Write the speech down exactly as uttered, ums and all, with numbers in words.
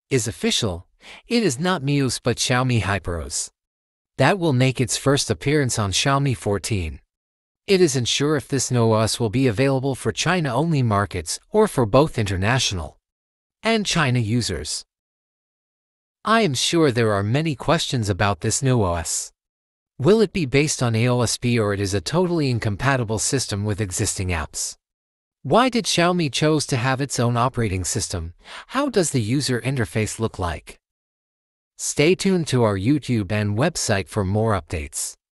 is official. It is not M I U I but Xiaomi HyperOS. That will make its first appearance on Xiaomi fourteen. It isn't sure if this new O S will be available for China-only markets or for both international and China users. I am sure there are many questions about this new O S. Will it be based on A O S P or it is a totally incompatible system with existing apps? Why did Xiaomi chose to have its own operating system? How does the user interface look like? Stay tuned to our YouTube and website for more updates.